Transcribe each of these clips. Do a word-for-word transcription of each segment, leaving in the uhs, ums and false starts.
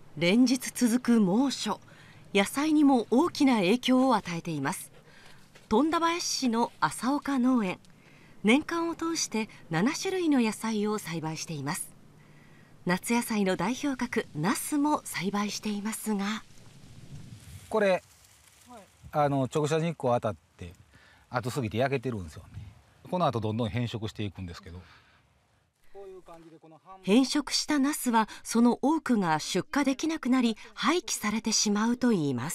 連日続く猛暑、野菜にも大きな影響を与えています。富田林市の朝岡農園、年間を通してななしゅるいの野菜を栽培しています。夏野菜の代表格ナスも栽培していますが、 これ、はい、あの直射日光当たって暑すぎて焼けてるんですよね。この後どんどん変色していくんですけど、 変色したナスはその多くが出荷できなくなり廃棄されてしまうといいます。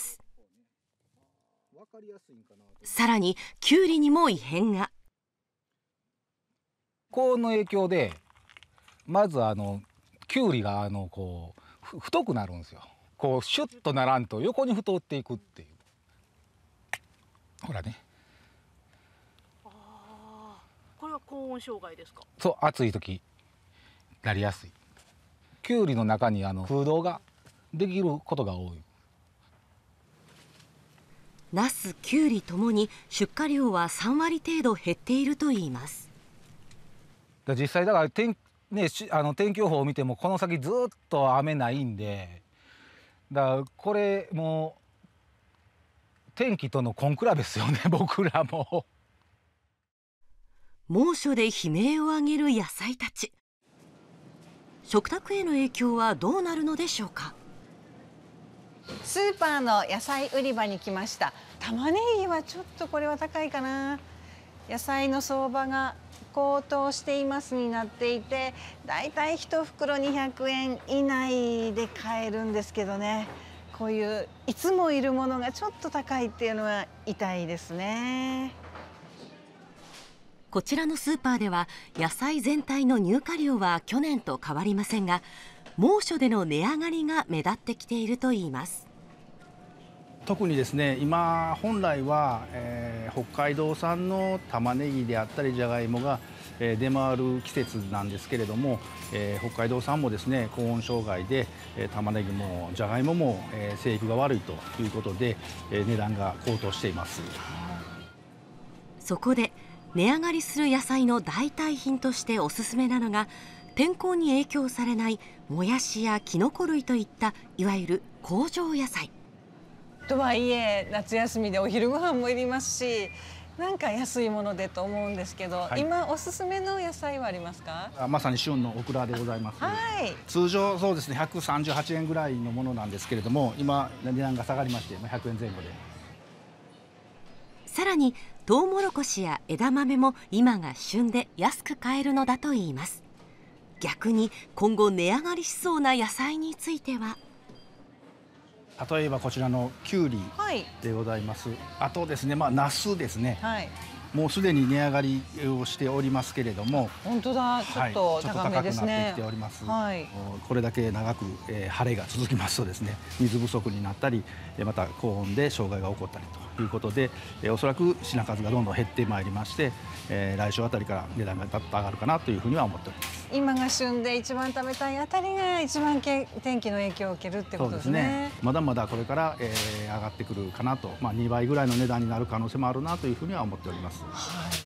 さらにキュウリにも異変が。 高温の影響でまずあのキュウリがあのこう太くなるんですよ。こうシュッとならんと横に太っていくっていう。ほらね。 あ、これは高温障害ですか？ そう、暑い時なりやすい。キュウリの中にあの空洞ができることが多い。 ナス、キュウリともに出荷量はさんわり程度減っているといいます。 実際だから天、ね、あの天気予報を見てもこの先ずっと雨ないんで、だからこれもう天気との根比べですよね僕らも。 猛暑で悲鳴を上げる野菜たち、食卓への影響はどうなるのでしょうか。 スーパーの野菜売り場に来ました。玉ねぎはちょっとこれは高いかな。野菜の相場が高騰していますになっていて、だいたいいちふくろにひゃくえん以内で買えるんですけどね、こういういつもいるものがちょっと高いっていうのは痛いですね。 こちらのスーパーでは野菜全体の入荷量は去年と変わりませんが、猛暑での値上がりが目立ってきているといいます。 特にですね、今本来は、えー、北海道産の玉ねぎであったりじゃがいもが、えー、出回る季節なんですけれども、えー、北海道産もですね高温障害で、えー、玉ねぎもじゃがいもも、えー、生育が悪いということで、えー、値段が高騰しています。 そこで値上がりする野菜の代替品としておすすめなのが、天候に影響されないもやしやきのこ類といったいわゆる工場野菜。 とはいえ夏休みでお昼ご飯もいりますし、なんか安いものでと思うんですけど、はい、今おすすめの野菜はありますか？ まさに旬のオクラでございます。 はい、 通常そうですねひゃくさんじゅうはちえんぐらいのものなんですけれども、今値段が下がりましてひゃくえんぜん後で。 さらにトウモロコシや枝豆も今が旬で安く買えるのだといいます。逆に今後値上がりしそうな野菜については、 例えばこちらのキュウリでございます、はい、あとですね、まあ、ナスですね、はい、もうすでに値上がりをしておりますけれども、 本当だ、ちょっと高めですね。 はい、ちょっと高くなってきております、 はい、 これだけ長く、えー、晴れが続きますとですね、水不足になったりまた高温で障害が起こったりということで、えー、おそらく品数がどんどん減ってまいりまして、えー、来週あたりから値段がだっと上がるかなというふうには思っております。 今が旬で一番食べたいあたりが一番天気の影響を受けるってことですね。そうですね、 まだまだこれから、えー、上がってくるかなと、まあ、にばいぐらいの値段になる可能性もあるなというふうには思っております。はい。